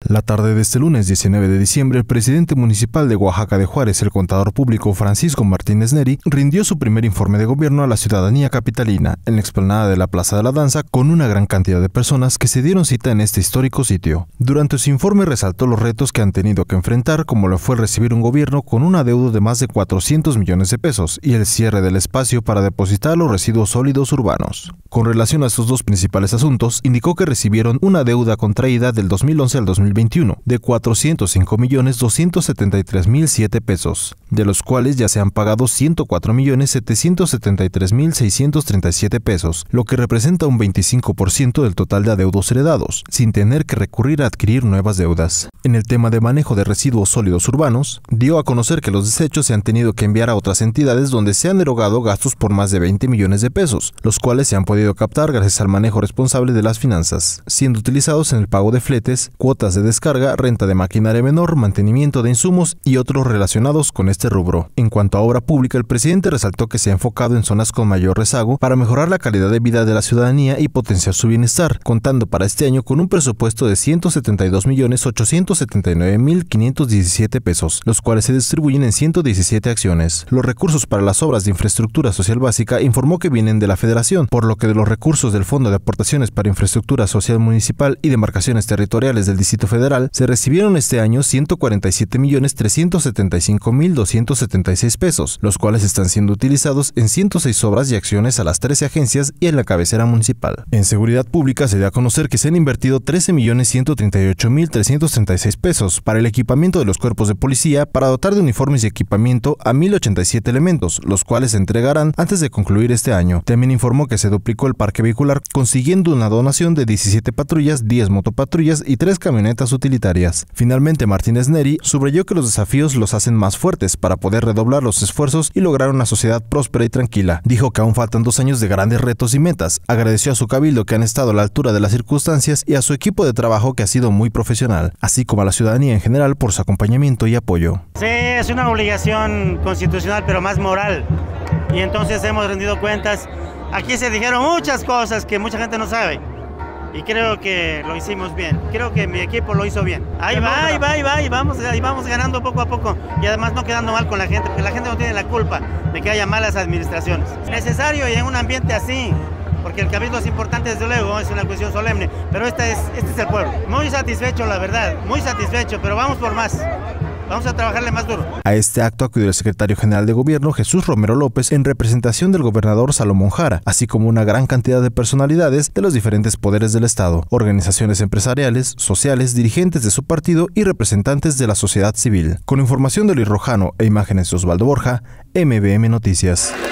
La tarde de este lunes 19 de diciembre, el presidente municipal de Oaxaca de Juárez, el contador público Francisco Martínez Neri, rindió su primer informe de gobierno a la ciudadanía capitalina en la explanada de la Plaza de la Danza con una gran cantidad de personas que se dieron cita en este histórico sitio. Durante su informe resaltó los retos que han tenido que enfrentar, como lo fue recibir un gobierno con un adeudo de más de 400 millones de pesos y el cierre del espacio para depositar los residuos sólidos urbanos. Con relación a estos dos principales asuntos, indicó que recibieron una deuda contraída del 2011 al 2021 de 405.273.007 pesos, de los cuales ya se han pagado 104.773.637 pesos, lo que representa un 25% del total de adeudos heredados, sin tener que recurrir a adquirir nuevas deudas. En el tema de manejo de residuos sólidos urbanos, dio a conocer que los desechos se han tenido que enviar a otras entidades donde se han erogado gastos por más de 20 millones de pesos, los cuales se han podido captar gracias al manejo responsable de las finanzas, siendo utilizados en el pago de fletes, cuotas de descarga, renta de maquinaria menor, mantenimiento de insumos y otros relacionados con este rubro. En cuanto a obra pública, el presidente resaltó que se ha enfocado en zonas con mayor rezago para mejorar la calidad de vida de la ciudadanía y potenciar su bienestar, contando para este año con un presupuesto de 172.879.517 pesos, los cuales se distribuyen en 117 acciones. Los recursos para las obras de infraestructura social básica informó que vienen de la Federación, por lo que de los recursos del Fondo de Aportaciones para Infraestructura Social Municipal y demarcaciones territoriales del Distrito Federal, se recibieron este año 147.375.276 pesos, los cuales están siendo utilizados en 106 obras y acciones a las 13 agencias y en la cabecera municipal. En seguridad pública se dio a conocer que se han invertido 13.138.336 pesos para el equipamiento de los cuerpos de policía para dotar de uniformes y equipamiento a 1.087 elementos, los cuales se entregarán antes de concluir este año. También informó que se duplicó el parque vehicular, consiguiendo una donación de 17 patrullas, 10 motopatrullas y 3 camionetas utilitarias. Finalmente, Martínez Neri subrayó que los desafíos los hacen más fuertes para poder redoblar los esfuerzos y lograr una sociedad próspera y tranquila. Dijo que aún faltan 2 años de grandes retos y metas. Agradeció a su cabildo que han estado a la altura de las circunstancias y a su equipo de trabajo que ha sido muy profesional, así como a la ciudadanía en general por su acompañamiento y apoyo. Sí, es una obligación constitucional, pero más moral. Y entonces hemos rendido cuentas. Aquí se dijeron muchas cosas que mucha gente no sabe. Y creo que lo hicimos bien. Creo que mi equipo lo hizo bien. Ahí va, y vamos ganando poco a poco. Y además no quedando mal con la gente, porque la gente no tiene la culpa de que haya malas administraciones. Es necesario y en un ambiente así, porque el cabildo es importante desde luego, es una cuestión solemne, pero este es el pueblo. Muy satisfecho, la verdad, muy satisfecho, pero vamos por más. Vamos a trabajarle más duro. A este acto acudió el secretario general de Gobierno, Jesús Romero López, en representación del gobernador Salomón Jara, así como una gran cantidad de personalidades de los diferentes poderes del Estado, organizaciones empresariales, sociales, dirigentes de su partido y representantes de la sociedad civil. Con información de Luis Rojano e imágenes de Osvaldo Borja, MBM Noticias.